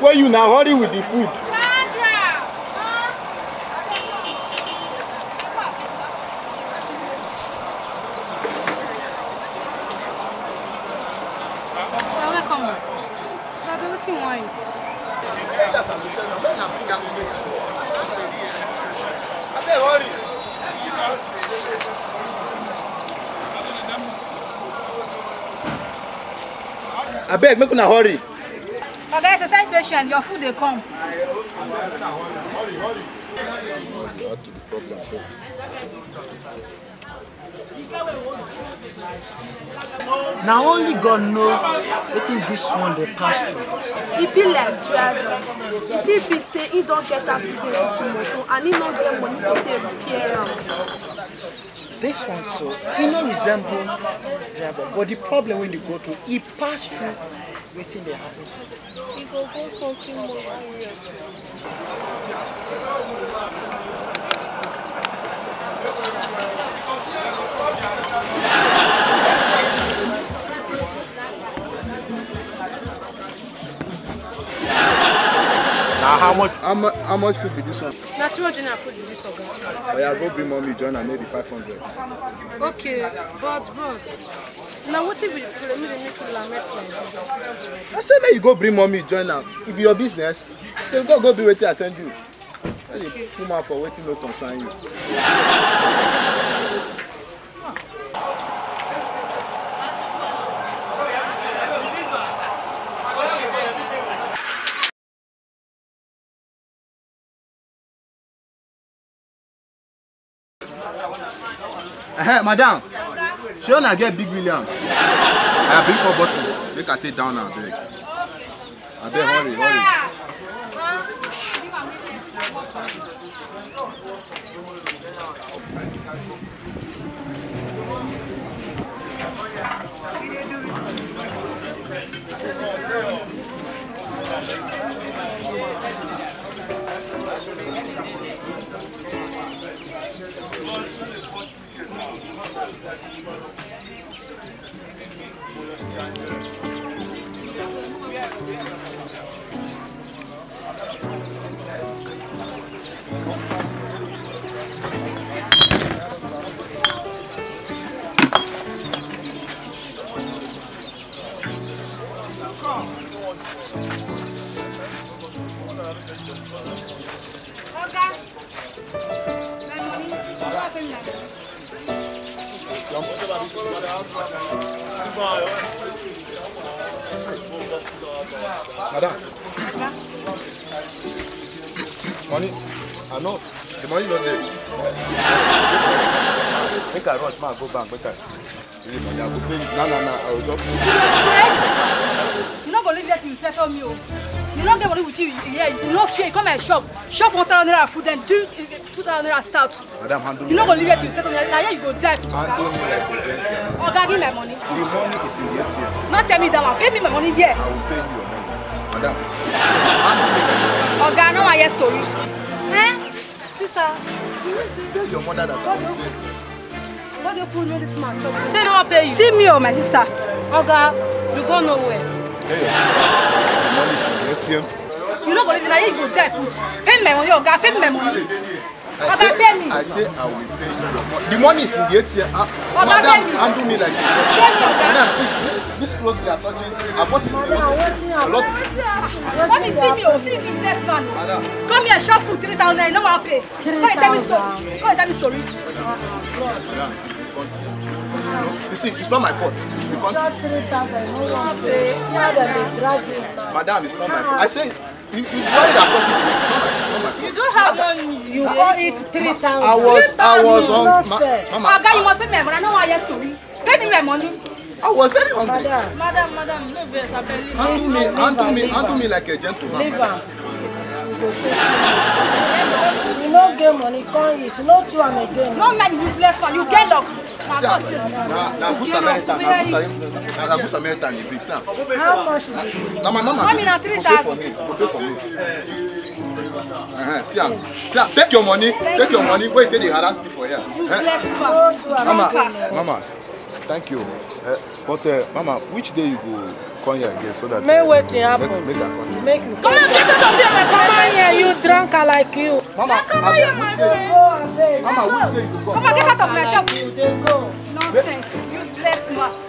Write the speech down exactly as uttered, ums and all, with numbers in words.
Why you now hurry with the food? I beg, make una hurry. Okay, exercise patient, your food they come. Now only God knows what in this one they pass through. He be like driver. If he fit say he don't get accident with motor and he don't get money to take repair am. This one so he no resemble driver, but the problem when you go through, he pass through waiting they happen. He go go something more serious. Now how much how much how much food be this one? Na two hundred naira food be this oga. Oh yeah, go bring mommy join and maybe five hundred. Okay, but boss, now what if we let me make you lament like this? I say make you go bring mommy join now. It be your business. You go go be waiting I send you. Tell you come out for waiting no concern you. Uh-huh, madam, she wanna get Big Williams. I bring four bottles. Make her take down now, beg. I beg, hurry, hurry. Madam, money, I know, the money not there. Make I rush, man, go back, make I. I will pay you. No, no, no, I will just. You're not going to leave that till you settle me. You don't get money with you here. You don't fear. You come and shop. Shop one thousand naira food, then do two thousand naira start. Madam, handle me. You're not going to leave that till you settle me. Now here you go die. Handle me like a gentleman. Oh, God, give me my money. The money is in the A T M. Not tell me that one. Pay me my money here. I will pay you your money. Madam, oh, God, no one hear story. Eh? Sister, tell your mother that I will pay. what do you fool know this man? Say no one pay you. See me, oh, my sister. Oga, you go nowhere. Tell your sister. The money is in the A T M. You not going to leave. Now here you go die. Pay me my money, oh, God. Pay me my money. I Oga, say, pay me. I say I will pay you your money. The money is in the A T M. Uh, Oga, Madam, pay me. handle me like this. Pay me, Oga. Madam, see, this, this clothes they are touching, I bought it to you. A lot. Let me see me, oh, see this business man. Madam. Come here, shop food three thousand naira. No one pay. Come and tell me story. Come and tell me story. Madam, you see, it's not my fault. It's the country. Madam, it's not my fault. I say, he- he's worried that possible. It's not my, it's not my fault. You don't have money. You owe it three thousand. I was, I was on. Not Ma fair. Mama, Oga, you must pay me. But I know why your story. Pay me my money. I was very hungry. Madam, Madam, madam, no verse. I believe. Handle me, handle me, handle me like a gentleman. leave Madam. am. You go say you no get money, come eat. No do am again. No man, useless man. You get luck. My See, God, ah, say. na na good Samaritan, na good Samaritan, na good Samaritan you bring, Sam. How much is it? Na my mama Mommy, go na pay three for thousand. me, go pay for me. Uh-huh. See, am, see, am, take your money, take your money. Wait till they harass me for here. Eh? Useless man. Mama, Drunker. mama, thank you. Uh, but uh, mama, which day you go come here again so that. May uh, waiting happen. Make, make her come here. Make me. Come on, get out of here, man. Come on here, you drunk like you. Mama, come on here, my friend. Mama, which way you go? Come on, get out of my shop. You they go. Nonsense. Useless man.